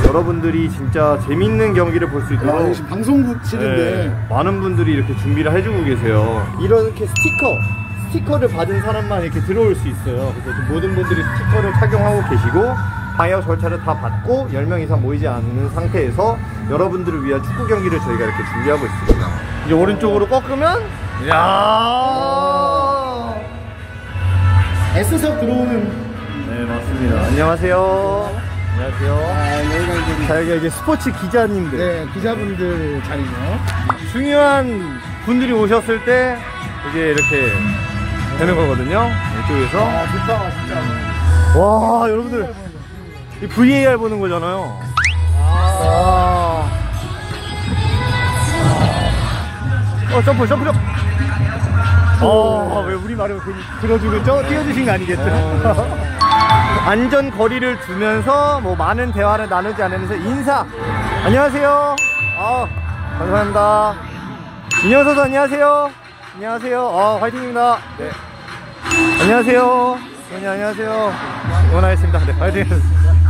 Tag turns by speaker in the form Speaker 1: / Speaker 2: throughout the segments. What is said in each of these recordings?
Speaker 1: 여러분들이 진짜 재밌는 경기를 볼 수 있도록
Speaker 2: 방송국실인데
Speaker 1: 많은 분들이 이렇게 준비를 해주고 계세요. 이렇게 스티커를 받은 사람만 이렇게 들어올 수 있어요. 그래서 모든 분들이 스티커를 착용하고 계시고 방역 절차를 다 받고 10명 이상 모이지 않는 상태에서 여러분들을 위한 축구 경기를 저희가 이렇게 준비하고 있습니다. 이제 오른쪽으로 꺾으면 이야
Speaker 2: S석 들어오는.
Speaker 1: 네 맞습니다. 안녕하세요. 안녕하세요. 자 여기가 이제 스포츠 기자님들.
Speaker 2: 네, 기자분들 자리죠.
Speaker 1: 중요한 분들이 오셨을 때 이제 이렇게 되는 거거든요. 이쪽에서.
Speaker 2: 좋다 진짜.
Speaker 1: 와 여러분들 이 VAR 보는 거잖아요. 점프. 왜 우리 말을 들어주겠죠? 띄워주신 거 아니겠죠? 안전 거리를 두면서 뭐 많은 대화를 나누지 않으면서 인사. 안녕하세요. 감사합니다. 민영 선수 안녕하세요. 안녕하세요. 화이팅입니다. 네. 안녕하세요. 네, 안녕하세요. 응원하겠습니다. 네, 화이팅.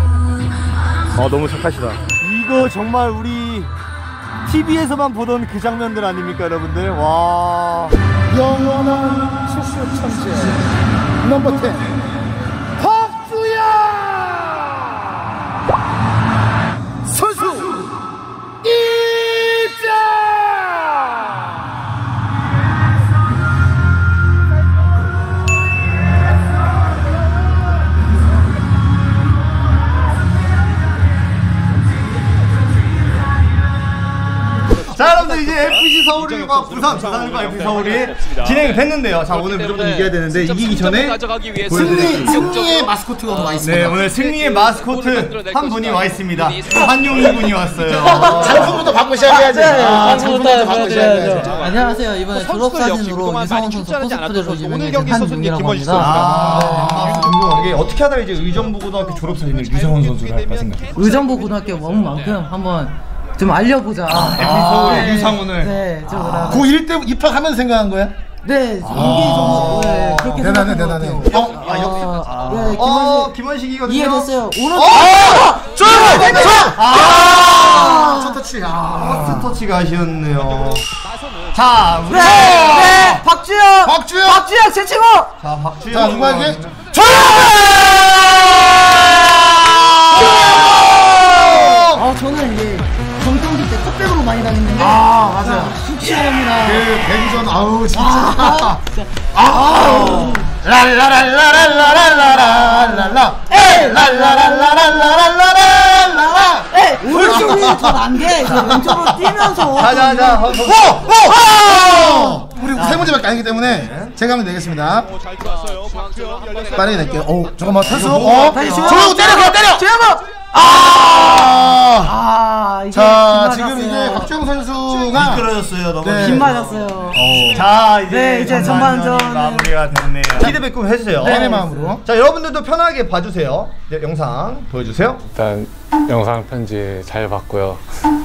Speaker 1: 너무 착하시다. 이거 정말 우리 TV에서만 보던 그 장면들 아닙니까, 여러분들? 와.
Speaker 2: 영원한 수수 천재 넘버 10 박주영 선수 입장.
Speaker 1: 자 여러분들 이제 FC 서울과 부산과 FC 서울이 진행이 됐는데요. 자 오늘 무조건 이겨야 되는데 이기기 전에
Speaker 2: 승리의 마스코트가 와 있습니다.
Speaker 1: 네 오늘 승리의 마스코트 한 분이 와 있습니다. 한용희 군이 왔어요.
Speaker 2: 장소부터 받고 시작해야지. 장소부터 받고 시작해야지.
Speaker 3: 안녕하세요. 이번에 졸업사진으로 유상원 선수 코스프레로 유명해진 한용이라고 합니다.
Speaker 1: 궁금한 게 어떻게 하다가 이제 의정부고등학교 졸업사진을 유상원 선수를 할까 생각해요.
Speaker 3: 의정부 고등학교 온 만큼 한번 좀 알려보자.
Speaker 1: FC 서울의 유상원을.
Speaker 3: 네,
Speaker 2: 고1 때 입학하면 생각한 거야?
Speaker 3: 네, 이게 좀 그렇게
Speaker 2: 대단해.
Speaker 1: 김원식이거든요.
Speaker 3: 이해됐어요. 오늘
Speaker 2: 첫 터치.
Speaker 1: 퍼스트 터치가 아쉬웠네요. 자, 우리
Speaker 3: 박주영 제치고.
Speaker 1: 자, 박주영.
Speaker 2: 자, 누구에게?
Speaker 3: 저는 이제 전성기 때 컵백으로 많이 다녔는데.
Speaker 2: 맞아.
Speaker 3: 숙취합니다.
Speaker 2: 그 배구전 진짜. 랄라랄라랄라랄라랄라. 에이 랄라랄라랄라랄라랄라.
Speaker 3: 오른쪽이 더 안 돼. 왼쪽으로 뛰면서.
Speaker 1: 자.
Speaker 2: 우리 세 문제밖에 아니기 때문에 제가 한번 내겠습니다. 빠르게 낼게요. 잠깐만 탈수.
Speaker 3: 다시
Speaker 2: 조용 때려.
Speaker 3: 제발.
Speaker 2: 자 지금 이제 박주영 선수가
Speaker 1: 미끄러졌어요. 너무
Speaker 3: 빗 맞았어요.
Speaker 1: 자
Speaker 3: 이제 전반전
Speaker 1: 마무리가 됐네요. 피드백 좀 해주세요.
Speaker 2: 팬의 마음으로.
Speaker 1: 자 여러분들도 편하게 봐주세요. 이제 영상 보여주세요.
Speaker 4: 일단 영상 편지 잘 봤고요.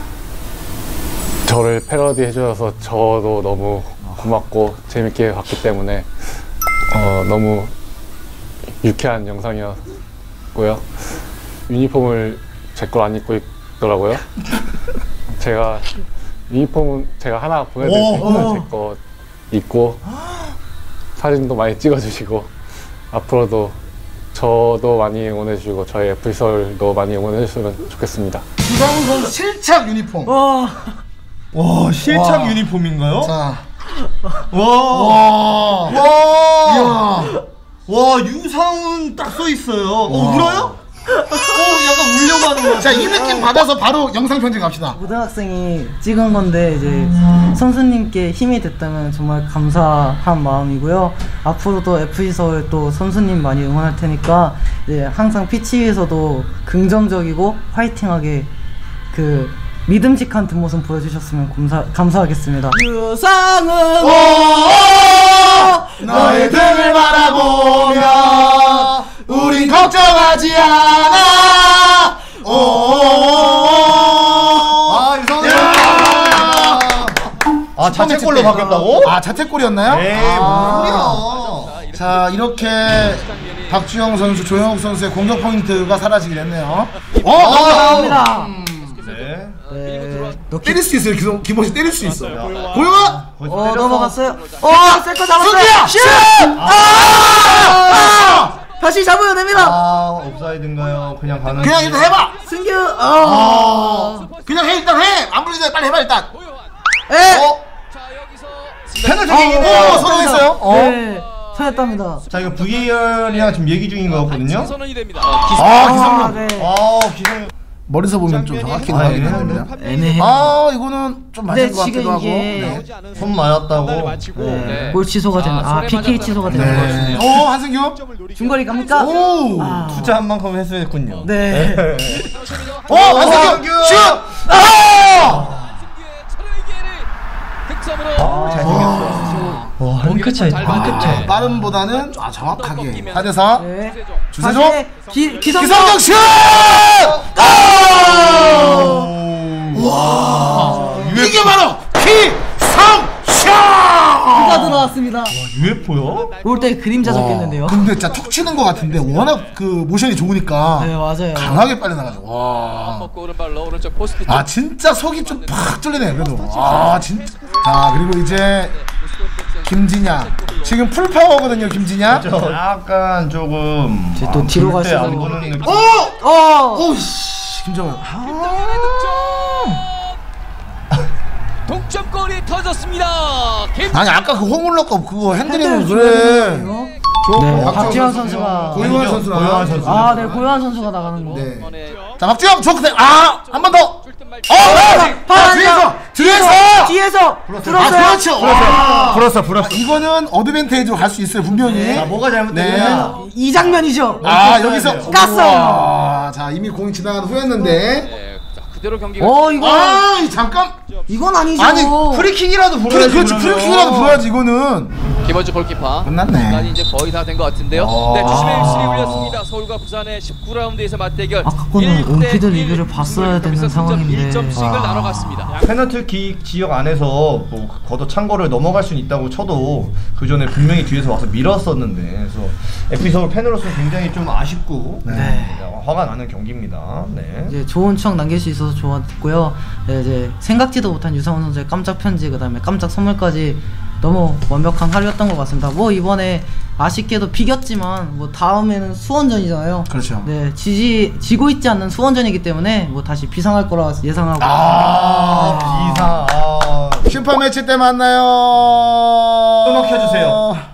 Speaker 4: 저를 패러디 해주셔서 저도 너무 고맙고 재밌게 봤기 때문에 너무 유쾌한 영상이었고요. 유니폼을 제 걸 안 입고 있더라고요. 제가 유니폼은 제가 하나 보내드릴 테니까 제 거 입고 사진도 많이 찍어주시고 앞으로도 저도 많이 응원해주시고 저희 FC 서울도 많이 응원해주시면 좋겠습니다.
Speaker 2: 유상훈 선수 실착 유니폼.
Speaker 1: 와 실착 유니폼인가요?
Speaker 2: 자.
Speaker 1: 와 유상훈 딱 써 있어요. 울어요? 약간 울려고 하는 거.
Speaker 2: 자, 이 느낌 받아서 바로 영상 편지 갑시다.
Speaker 3: 고등학생이 찍은 건데 이제 선수님께 힘이 됐다면 정말 감사한 마음이고요. 앞으로도 FC 서울 또 선수님 많이 응원할 테니까 이제 항상 피치 위에서도 긍정적이고 화이팅하게 그 믿음직한 뒷모습 보여주셨으면 감사하겠습니다. 유상은
Speaker 2: 너의 등을 바라보며 우린 걱정하지 않아.
Speaker 1: 유상훈. 자책골로 바뀌었다고?
Speaker 2: 자책골이었나요?
Speaker 1: 에이 무슨 소리야.
Speaker 2: 자, 이렇게 박주영 선수, 조영욱 선수의 공격 포인트가 사라지게 됐네요.
Speaker 3: 나옵니다.
Speaker 1: 네.
Speaker 2: 너 때릴 수 있어요. 김호시 때릴 수 있어. 고영아!
Speaker 3: 넘어갔어요. 세컨
Speaker 2: 승기야!
Speaker 3: 잡았어요. 슛! 다시 잡으면 됩니다.
Speaker 1: 옵사이드인가요? 그냥 가는.
Speaker 2: 그냥 일단 해봐!
Speaker 3: 승규.
Speaker 2: 그냥 해, 일단 해! 안 불리지 빨리 해봐, 일단.
Speaker 1: 페널티
Speaker 2: 선언했어요.
Speaker 3: 네. 터졌답니다.
Speaker 1: 자, 이거 VAR이랑 지금 얘기 중인 거 같거든요.
Speaker 5: 선언이 됩니다.
Speaker 2: 기성용.
Speaker 3: 네.
Speaker 1: 기성.
Speaker 2: 머리서 보면 좀 정확히 나오긴 하는데요.
Speaker 3: 애매해.
Speaker 2: 이거는 좀 맞은
Speaker 3: 근데
Speaker 2: 것 같기도
Speaker 3: 지금
Speaker 2: 하고.
Speaker 3: 이게
Speaker 1: 손 맞았다고.
Speaker 3: 골 취소가 되는 PK 취소가 되는
Speaker 2: 네.
Speaker 3: 거예요.
Speaker 2: 한승규.
Speaker 3: 중거리 갑니까?
Speaker 2: 오.
Speaker 1: 투자한 만큼 했어야겠군요.
Speaker 3: 네.
Speaker 2: 한승규. 슛.
Speaker 1: 한 차이. 한 차이.
Speaker 2: 빠름보다는 정확하게 4대4
Speaker 3: 네.
Speaker 2: 주세종
Speaker 3: 기성용
Speaker 2: 기성용 슛!
Speaker 1: 와.
Speaker 2: 이게 바로 기성용!
Speaker 3: 가 들어왔습니다.
Speaker 1: UFO요?
Speaker 3: 올 때 그림자 잡겠는데요.
Speaker 2: 근데 진짜 툭 치는 것 같은데 워낙 그 모션이 좋으니까
Speaker 3: 네, 맞아요.
Speaker 2: 강하게 빨리 나가죠. 와.
Speaker 5: 먹고 오른발로 오른쪽 포스트.
Speaker 2: 진짜 속이 좀 팍 뚫리네 그래도. 진짜. 자, 그리고 이제 김진야 지금 풀 파워거든요. 김진야.
Speaker 1: 약간 조금.
Speaker 3: 이제 또 뒤로
Speaker 1: 절대 안
Speaker 3: 가시는
Speaker 1: 보는 느낌.
Speaker 2: 오씨 김정은.
Speaker 5: 동점골이 터졌습니다.
Speaker 2: 아니 아까 그 호물럭 거 그거 핸들링은 그래.
Speaker 3: 네, 박지현 선수가
Speaker 2: 고요한 선수나.
Speaker 1: 고요한 선수.
Speaker 3: 네, 고요한 선수가 나가는 거.
Speaker 2: 네. 자, 박주영 좋은데 한 번 더.
Speaker 3: 뒤에서
Speaker 2: 그렇죠.
Speaker 1: 불었어.
Speaker 2: 이거는 어드밴테이지로 갈 수 있어요 분명히.
Speaker 1: 뭐가 잘못됐냐?
Speaker 3: 이 장면이죠.
Speaker 2: 여기서
Speaker 3: 깠어요.
Speaker 2: 자, 이미 공이 지나간 후였는데.
Speaker 5: 그대로 경기가.
Speaker 2: 잠깐.
Speaker 3: 이건 아니죠.
Speaker 2: 아니,
Speaker 1: 프리킥이라도 불어야지.
Speaker 2: 그렇지, 프리킥이라도 불어야지 이거는.
Speaker 5: 김원주 골키퍼.
Speaker 2: 끝났네.
Speaker 5: 시간이 이제 거의 다 된 것 같은데요. 네, 주심의 휘슬이 울렸습니다. 서울과 부산의 19라운드에서 맞대결.
Speaker 3: 아까 거는 온피드 리뷰를 봤어야 되는 상황인데.
Speaker 5: 1점씩을 나눠갔습니다.
Speaker 1: 페널티 지역 안에서 뭐 걷어 찬 거를 넘어갈 수는 있다고 쳐도 그 전에 분명히 뒤에서 와서 밀었었는데, 그래서 FC 서울 팬으로서는 굉장히 좀 아쉽고 화가 나는 경기입니다. 네.
Speaker 3: 이제 좋은 추억 남길 수 있어서 좋았고요. 네, 이제 생각지도 못한 유상훈 선수의 깜짝 편지, 그다음에 깜짝 선물까지 너무 완벽한 하루였던 것 같습니다. 뭐 이번에 아쉽게도 비겼지만 뭐 다음에는 수원전이잖아요.
Speaker 2: 그렇죠.
Speaker 3: 네, 지고 있지 않는 수원전이기 때문에 뭐 다시 비상할 거라 예상하고.
Speaker 1: 비상.
Speaker 2: 슈퍼매치 때 만나요.
Speaker 1: 끊어 켜주세요.